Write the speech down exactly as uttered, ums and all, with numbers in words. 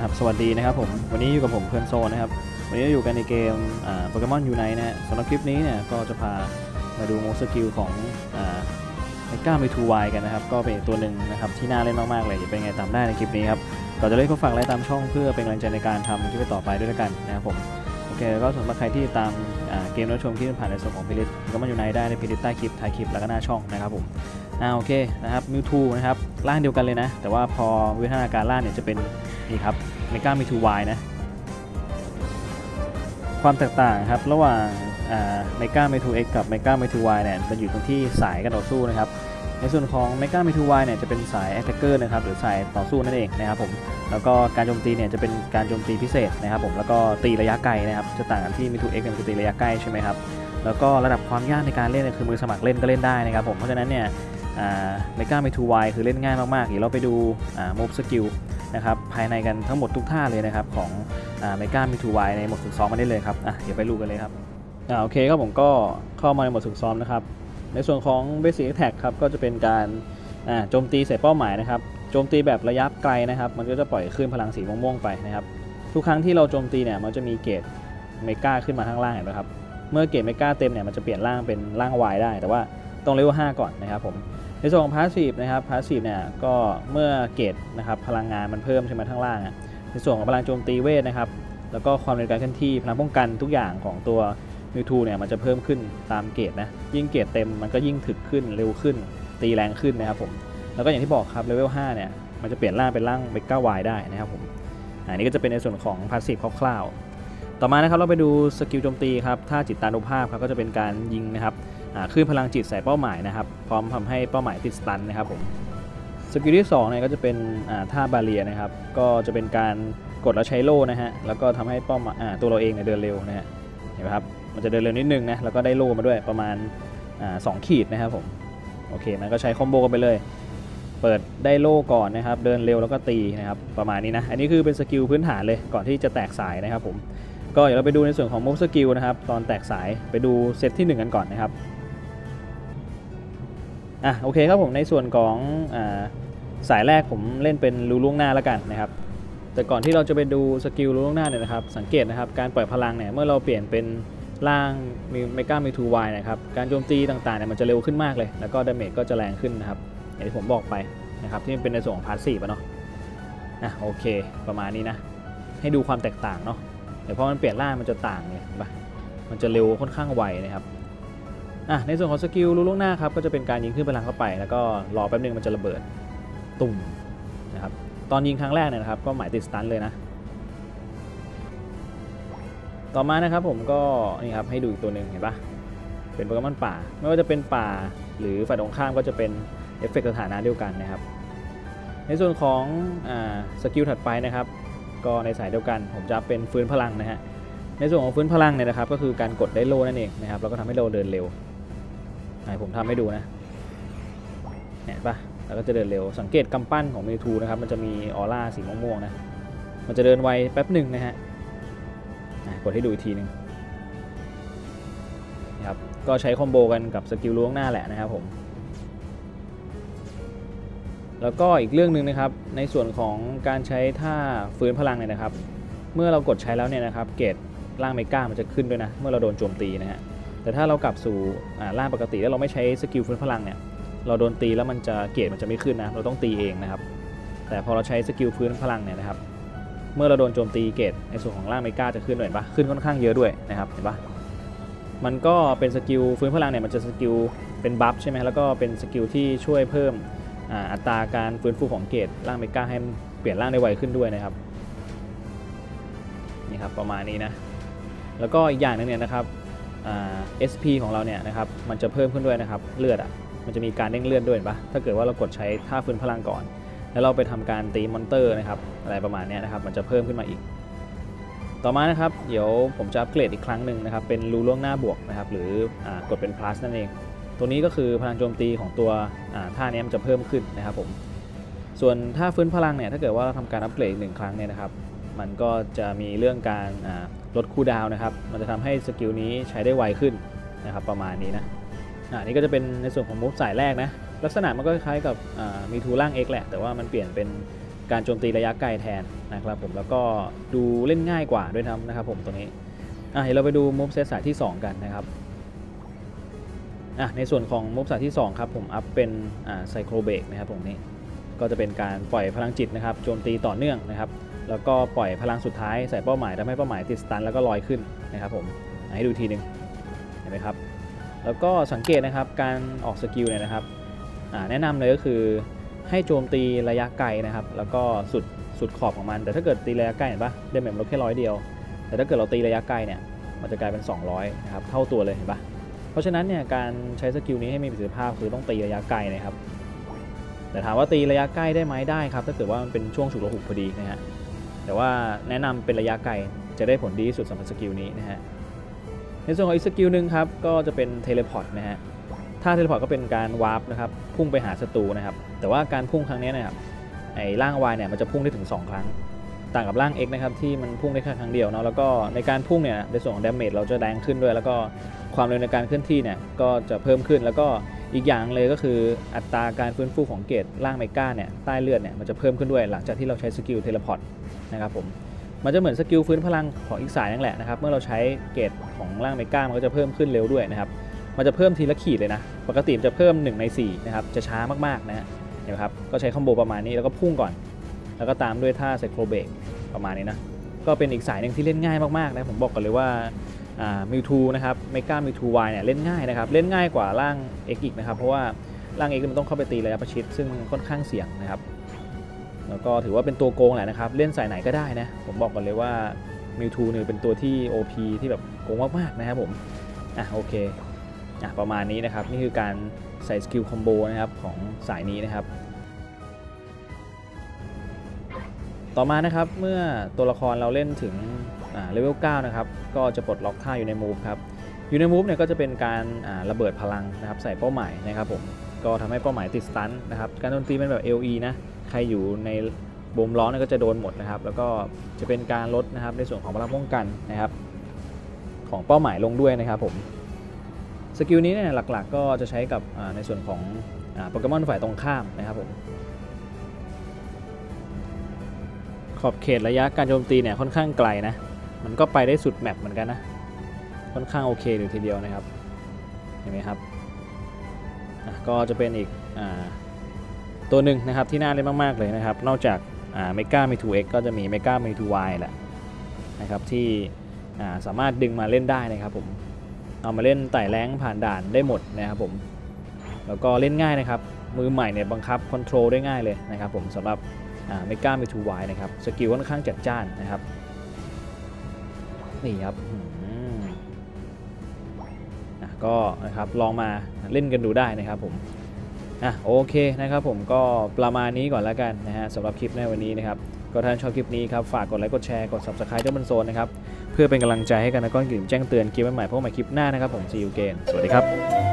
นะครับสวัสดีนะครับผมวันนี้อยู่กับผมเพื่อนโซนะครับวันนี้อยู่กันในเกมโปเกมอนยูไนท์นะฮะสำหรับคลิปนี้เนี่ยก็จะพามาดูโมสกิลของเมกาเมทูไวกันนะครับก็เป็นตัวหนึ่งนะครับที่น่าเล่นมากๆเลยจะเป็นไงตามได้ในคลิปนี้ครับก่อนจะเล่นก็ฝากไลค์ตามช่องเพื่อเป็นกำลังใจในการทำคลิปต่อไปด้วยกันนะครับผมโอเคก็สำหรับใครที่ตามเกมรับชมคลิปผ่านในส่วนของเพลย์ลิสต์โปเกมอนยูไนท์ได้ในเพลย์ลิสต์ใต้คลิปท้ายคลิปแล้วก็หน้าช่องนะครับผมอ่าโอเคนะครับมิวทูนะครับร่างเดียวกันเลยนะแต่ว่าพอวิวัฒนาการร่างเนี่ยจะเป็นนี่ครับเมกาเมทูไวนะความแตกต่างครับระหว่างเมกาเมทูเอ็กกับเมกาเมทูไวเนี่ยมันอยู่ตรงที่สายการต่อสู้นะครับในส่วนของเมกาเมทูไวเนี่ยจะเป็นสายแอตแทคเกอร์นะครับหรือสายต่อสู้นั่นเองนะครับผมแล้วก็การโจมตีเนี่ยจะเป็นการโจมตีพิเศษนะครับผมแล้วก็ตีระยะไกลนะครับจะต่างกันที่เมทูเอ็กเนี่ยคือตีระยะใกล้ใช่ไหมครับแล้วก็ระดับความยากในการเล่นคือมือสมัครเล่นก็เล่นได้นะครับผมเพราะฉะนั้นเนี่ยเมกาเมทูไวคือเล่นง่ายมากๆเดี๋ยวเราไปดูมูฟสกิลนะครับภายในกันทั้งหมดทุกท่าเลยนะครับของเมกาเมทูไวในโหมดฝึกซ้อมมาได้เลยครับอ่ะเดี๋ยวไปดูกันเลยครับอ่าโอเคครับผมก็เข้ามาในโหมดฝึกซ้อมนะครับในส่วนของ Basic Attack ครับก็จะเป็นการโจมตีใส่เป้าหมายนะครับโจมตีแบบระยะไกลนะครับมันก็จะปล่อยคลื่นพลังสีม่วงๆไปนะครับทุกครั้งที่เราโจมตีเนี่ยมันจะมีเกรดเมกาขึ้นมาข้างล่างเห็นไหมครับเมื่อเกรดเมกาเต็มเนี่ยมันจะเปลี่ยนร่างเป็นร่าง Y ได้แต่ว่าต้องเลเวลห้าก่อนนะครับผมในส่วนของพาสซีฟนะครับพาสซีฟเนี่ยก็เมื่อเกรดนะครับพลังงานมันเพิ่มใช่ไหมข้างล่างในส่วนของพลังโจมตีเวทนะครับแล้วก็ความเร็วการเคลื่อนที่พลังป้องกันทุกอย่างของตัวมิวทูเนี่ยมันจะเพิ่มขึ้นตามเกรดนะยิ่งเกรดเต็มมันก็ยิ่งถึกขึ้นเร็วขึ้นตีแรงขึ้นนะครับผมแล้วก็อย่างที่บอกครับเลเวลห้าเนี่ยมันจะเปลี่ยนร่างเป็นร่างเมกาวายได้นะครับผมอันนี้ก็จะเป็นในส่วนของพาสซีฟคร่าวๆต่อมานะครับเราไปดูสกิลโจมตีครับถ้าจิตตานุภาพครับก็จะเป็นการยิงนะครับคลื่นพลังจิตใส่เป้าหมายนะครับพร้อมทำให้เป้าหมายติดสตันนะครับผมสกิลที่สองเนี่ยก็จะเป็นท่าบาเรียนะครับก็จะเป็นการกดแล้วใช้โล่นะฮะแล้วก็ทำให้เป้าหมายตัวเราเองเนี่ยเดินเร็วนะฮะเห็นไหมครับมันจะเดินเร็วนิดนึงนะแล้วก็ได้โล่มาด้วยประมาณสองขีดนะครับผมโอเคมันก็ใช้คอมโบกันไปเลยเปิดได้โล่ก่อนนะครับเดินเร็วแล้วก็ตีนะครับประมาณนี้นะอันนี้คือเป็นสกิลพื้นฐานเลยก่อนที่จะแตกสายนะครับผมก็เดี๋ยวเราไปดูในส่วนของมูฟสกิลนะครับตอนแตกสายไปดูเซตที่หนึ่งกันก่อนนะครับอ่ะโอเคครับผมในส่วนของอ่าสายแรกผมเล่นเป็นรูล่วงหน้าแล้วกันนะครับแต่ก่อนที่เราจะไปดูสกิลรูล่วงหน้าเนี่ยนะครับสังเกตนะครับการปล่อยพลังเนี่ยเมื่อเราเปลี่ยนเป็นร่างเมกาเมทูไวนะครับการโจมตีต่างๆเนี่ยมันจะเร็วขึ้นมากเลยแล้วก็ดาเมจก็จะแรงขึ้นนะครับอย่างที่ผมบอกไปนะครับที่เป็นในส่วนของพาสซีฟเนาะอ่ะโอเคประมาณนี้นะให้ดูความแตกต่างเนาะเดี๋ยวพอมันเปลี่ยนร่างมันจะต่างเลยปะมันจะเร็วค่อนข้างไวนะครับอ่ะในส่วนของสกิลรู้ล่วงหน้าครับก็จะเป็นการยิงขึ้นพลังเข้าไปแล้วก็รอแป๊บนึงมันจะระเบิดตุ่มนะครับตอนยิงครั้งแรกเนี่ยนะครับก็หมายติดสตันเลยนะต่อมานะครับผมก็นี่ครับให้ดูอีกตัวหนึ่งเห็นปะเป็นโปเกมอนป่าไม่ว่าจะเป็นป่าหรือฝ่ายตรงข้ามก็จะเป็นเอฟเฟกต์สถานะเดียวกันนะครับในส่วนของสกิลถัดไปนะครับก็ในสายเดียวกันผมจะเป็นฟื้นพลังนะฮะในส่วนของฟื้นพลังเนี่ยนะครับก็คือการกดได้โล่นั่นเองนะครับแล้วก็ทำให้เราเดินเร็วให้ผมทำให้ดูนะเห็นปะแล้วก็จะเดินเร็วสังเกตกำปั้นของเมทูนะครับมันจะมีออร่าสีม่วงๆนะมันจะเดินไวแป๊บหนึ่งนะฮะกดให้ดูอีกทีนึงนะครับก็ใช้คอมโบกันกับสกิลล่วงหน้าแหละนะครับผมแล้วก็อีกเรื่องหนึ่งนะครับในส่วนของการใช้ท่าฟื้นพลังเนี่ยนะครับเมื่อเรากดใช้แล้วเนี่ยนะครับเกรดร่างเมกามันจะขึ้นด้วยนะเมื่อเราโดนโจมตีนะฮะแต่ถ้าเรากลับสู่ร่างปกติแล้วเราไม่ใช้สกิลฟื้นพลังเนี่ยเราโดนตีแล้วมันจะเกรดมันจะไม่ขึ้นนะเราต้องตีเองนะครับแต่พอเราใช้สกิลฟื้นพลังเนี่ยนะครับเมื่อเราโดนโจมตีเกรดในส่วนของร่างเมกาจะขึ้นด้วยเห็นปะขึ้นค่อนข้างเยอะด้วยนะครับเห็นปะมันก็เป็นสกิลฟื้นพลังเนี่ยมันจะสกิลเป็นบัฟใช่ไหมแล้วก็เป็นสกิลที่ช่วยเพิ่มอัตราการฟื้นฟูของเกรดร่างเมกาให้เปลี่ยนร่างได้ไวขึ้นด้วยนะครับนี่ครับประมาณนี้นะแล้วก็อีกอย่างนึงเนี่ยนะครับ เอส พี ของเราเนี่ยนะครับมันจะเพิ่มขึ้นด้วยนะครับเลือดอ่ะมันจะมีการเด้งเลือดด้วยเห็นปะถ้าเกิดว่าเรากดใช้ท่าฟื้นพลังก่อนแล้วเราไปทำการตีมอนเตอร์นะครับอะไรประมาณนี้นะครับมันจะเพิ่มขึ้นมาอีกต่อมานะครับเดี๋ยวผมจะอัปเกรดอีกครั้งหนึ่งนะครับเป็นรูล่วงหน้าบวกนะครับหรือกดเป็น plus นั่นเองตัวนี้ก็คือพลังโจมตีของตัวท่านี้มันจะเพิ่มขึ้นนะครับผมส่วนท่าฟื้นพลังเนี่ยถ้าเกิดว่าเราทำการอัปเกรดอีกหนึ่งครั้งเนี่ยนะครับมันก็จะมีเรื่องการลดคูลดาวน์นะครับมันจะทำให้สกิลนี้ใช้ได้ไวขึ้นนะครับประมาณนี้นะอันนี้ก็จะเป็นในส่วนของมูฟสายแรกนะลักษณะมันก็คล้ายกับมีทูล่าง X แหละแต่ว่ามันเปลี่ยนเป็นการโจมตีระยะไกลแทนนะครับผมแล้วก็ดูเล่นง่ายกว่าด้วยนะครับผมตัวนี้อ่ะเดี๋ยวเราไปดูมูฟเซตสายที่สองกันนะครับอ่ะในส่วนของมูฟสายที่สองครับผมอัพเป็นอ่าไซโครเบรกนะครับตรงนี้ก็จะเป็นการปล่อยพลังจิตนะครับโจมตีต่อเนื่องนะครับแล้วก็ปล่อยพลังสุดท้ายใส่เป้าหมายทำให้เป้าหมายติดสตันแล้วก็ลอยขึ้นนะครับผมให้ดูทีนึงเห็นไหมครับแล้วก็สังเกตนะครับการออกสกิลเนี่ยนะครับแนะนำเลยก็คือให้โจมตีระยะไกลนะครับแล้วก็สุดสุดขอบของมันแต่ถ้าเกิดตีระยะใกล้เห็นปะเดเมจลดแค่ร้อยเดียวแต่ถ้าเกิดเราตีระยะไกลเนี่ยมันจะกลายเป็นสองร้อยนะครับเท่าตัวเลยเห็นปะเพราะฉะนั้นเนี่ยการใช้สกิลนี้ให้มีประสิทธิภาพคือต้องตีระยะไกลนะครับแต่ถามว่าตีระยะใกล้ได้ไหมได้ครับถ้าเกิดว่ามันเป็นช่วงฉุกละหุกพอดีนะฮะแต่ว่าแนะนำเป็นระยะไกลจะได้ผลดีที่สุดสำหรับสกิลนี้นะฮะในส่วนของอีกสกิลหนึ่งครับก็จะเป็นเทเลพอร์ตนะฮะถ้าเทเลพอร์ตก็เป็นการวาร์ปนะครับพุ่งไปหาศัตรูนะครับแต่ว่าการพุ่งครั้งนี้นะครับไอ้ร่าง Y เนี่ยมันจะพุ่งได้ถึงสองครั้งต่างกับร่าง X นะครับที่มันพุ่งได้แค่ครั้งเดียวเนาะแล้วก็ในการพุ่งเนี่ยในส่วนของดาเมจเราจะแรงขึ้นด้วยแล้วก็ความเร็วในการเคลื่อนที่เนี่ยก็จะเพิ่มขึ้นแล้วก็อีกอย่างเลยก็คืออัตราการฟื้นฟูของเกรดร่างเมกาเนี่ยใต้เลือดเนี่ยมันจะเพิ่มขึ้นด้วยหลังจากที่เราใช้สกิลเทเลพอร์ตนะครับผมมันจะเหมือนสกิลฟื้นพลังของอีกสายนั่นแหละนะครับเมื่อเราใช้เกรดของร่างเมกามันก็จะเพิ่มขึ้นเร็วด้วยนะครับมันจะเพิ่มทีละขีดเลยนะปกติมันจะเพิ่มหนึ่งในสี่นะครับจะช้ามากๆนะฮะเห็นไหมครับก็ใช้คอมโบประมาณนี้แล้วก็พุ่งก่อนแล้วก็ตามด้วยท่าไซโครเบรกประมาณนี้นะก็เป็นอีกสายหนึ่งที่เล่นง่ายมากๆนะผมบอกกันเลยว่ามิวทูนะครับเมกามิวทูวายเนี่ยเล่นง่ายนะครับเล่นง่ายกว่าร่าง X อีกนะครับเพราะว่าร่าง X มันต้องเข้าไปตีระยะประชิดซึ่งค่อนข้างเสี่ยงนะครับแล้วก็ถือว่าเป็นตัวโกงแหละนะครับเล่นสายไหนก็ได้นะผมบอกกันเลยว่ามิวทูเนี่ยเป็นตัวที่ โอ พี ที่แบบโกงมากๆนะครับผมอ่ะโอเคอ่ะประมาณนี้นะครับนี่คือการใส่สกิลคอมโบนะครับของสายนี้นะครับต่อมานะครับเมื่อตัวละครเราเล่นถึงเลเวลเก้านะครับก็จะปลดล็อกท่าอยู่ในมูฟครับอยู่ในมูฟเนี่ยก็จะเป็นการระเบิดพลังนะครับใส่เป้าหมายนะครับผมก็ทำให้เป้าหมายติดสตันนะครับการโจมตีเป็นแบบ แอล อี นะใครอยู่ในบ่มล้อเนี่ยก็จะโดนหมดนะครับแล้วก็จะเป็นการลดนะครับในส่วนของพลังป้องกันนะครับของเป้าหมายลงด้วยนะครับผมสกิลนี้เนี่ยหลักๆก็จะใช้กับในส่วนของโปเกมอนฝ่ายตรงข้ามนะครับผมขอบเขตระยะการโจมตีเนี่ยค่อนข้างไกลนะมันก็ไปได้สุดแมปเหมือนกันนะค่อนข้างโอเคอยู่ทีเดียวนะครับเห็นไหมครับก็จะเป็นอีกตัวหนึ่งนะครับที่น่าเล่นมากๆเลยนะครับนอกจากเมกามี ทู เอ็กซ์ ก็จะมีเมกามี ทู วาย แหละนะครับที่สามารถดึงมาเล่นได้นะครับผมเอามาเล่นไต่แรงผ่านด่านได้หมดนะครับผมแล้วก็เล่นง่ายนะครับมือใหม่เนี่ยบังคับคอนโทรลได้ง่ายเลยนะครับผมสำหรับเมกามี ทู วาย นะครับสกิลค่อนข้างจัดจ้านนะครับนี่ครับก็นะครับลองมาเล่นกันดูได้นะครับผมอ่ะโอเคนะครับผมก็ประมาณนี้ก่อนแล้วกันนะฮะสำหรับคลิปในวันนี้นะครับก็ถ้าชอบคลิปนี้ครับฝากกดไลค์กดแชร์กด ซับสไครบ์ เจ้าบันโซนนะครับเพื่อเป็นกำลังใจให้กันนะก้อนกลิ่นแจ้งเตือนคลิปใหม่ๆพวกใหม่คลิปหน้านะครับผม ซี ยู เกน สวัสดีครับ